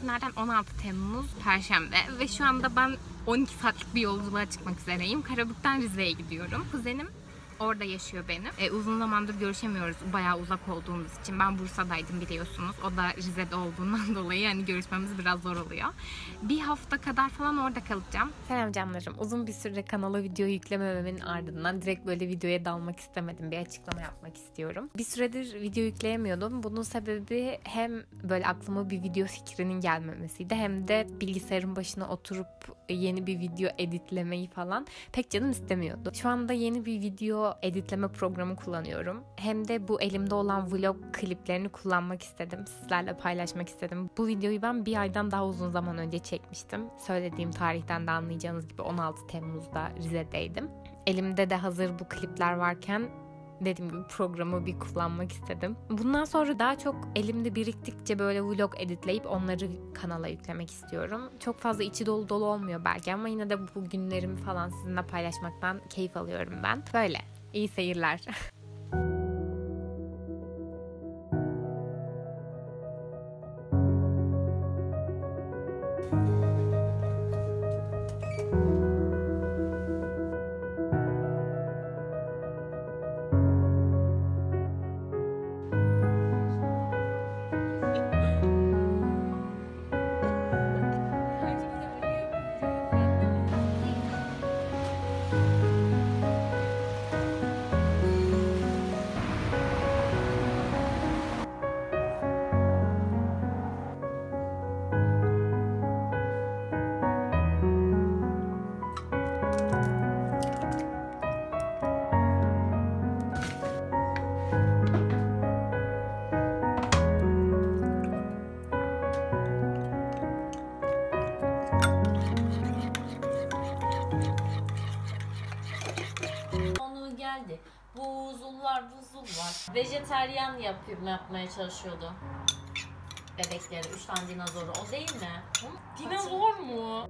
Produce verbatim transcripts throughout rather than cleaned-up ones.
günlerden on altı Temmuz Perşembe ve şu anda ben on iki saatlik bir yolculuğa çıkmak üzereyim. Karabük'ten Rize'ye gidiyorum. Kuzenim orada yaşıyor benim. E, uzun zamandır görüşemiyoruz bayağı uzak olduğumuz için. Ben Bursa'daydım biliyorsunuz. O da Rize'de olduğundan dolayı yani görüşmemiz biraz zor oluyor. Bir hafta kadar falan orada kalacağım. Selam canlarım. Uzun bir süre kanala video yüklemememin ardından direkt böyle videoya dalmak istemedim. Bir açıklama yapmak istiyorum. Bir süredir video yükleyemiyordum. Bunun sebebi hem böyle aklıma bir video fikrinin gelmemesiydi hem de bilgisayarın başına oturup yeni bir video editlemeyi falan pek canım istemiyordu. Şu anda yeni bir video editleme programı kullanıyorum. Hem de bu elimde olan vlog kliplerini kullanmak istedim. Sizlerle paylaşmak istedim. Bu videoyu ben bir aydan daha uzun zaman önce çekmiştim. Söylediğim tarihten de anlayacağınız gibi on altı Temmuz'da Rize'deydim. Elimde de hazır bu klipler varken dediğim gibi programı bir kullanmak istedim. Bundan sonra daha çok elimde biriktikçe böyle vlog editleyip onları kanala yüklemek istiyorum. Çok fazla içi dolu dolu olmuyor belki ama yine de bu günlerimi falan sizinle paylaşmaktan keyif alıyorum ben. Böyle. İyi seyirler. Geldi. Buzullar buzullar. Vejeteryan yapıp yapmaya çalışıyordu. Bebekleri, üç tane dinozoru. O değil mi? Hı? Dinozor mu?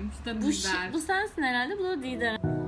benim. Şu da Bu, Didem. şi- bu sensin herhalde. Bu da Didem.